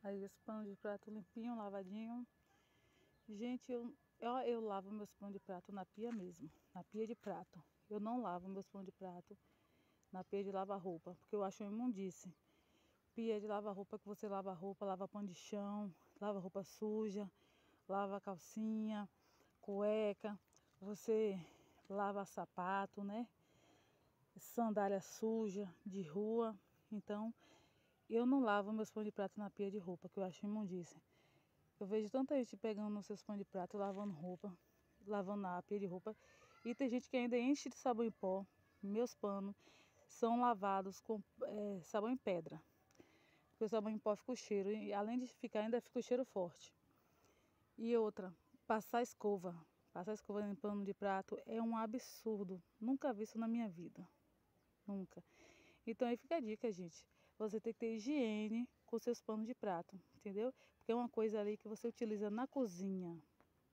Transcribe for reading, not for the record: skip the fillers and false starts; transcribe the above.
Aí esse pano de prato limpinho, lavadinho. Gente, eu lavo meus panos de prato na pia mesmo, na pia de prato. Eu não lavo meus panos de prato na pia de lavar roupa, porque eu acho uma imundice. Pia de lavar roupa que você lava roupa, lava pano de chão, lava roupa suja, lava calcinha, cueca, você lava sapato, né? Sandália suja de rua. Então, eu não lavo meus panos de prato na pia de roupa, que eu acho imundice. Eu vejo tanta gente pegando os seus panos de prato, lavando roupa, lavando na pia de roupa. E tem gente que ainda enche de sabão em pó. Meus panos são lavados com sabão em pedra. Porque o sabão em pó fica o cheiro. E além de ficar, ainda fica o cheiro forte. E outra, passar escova. Passar escova em pano de prato é um absurdo. Nunca vi isso na minha vida. Nunca. Então aí fica a dica, gente. Você tem que ter higiene com seus panos de prato, entendeu? Porque é uma coisa ali que você utiliza na cozinha.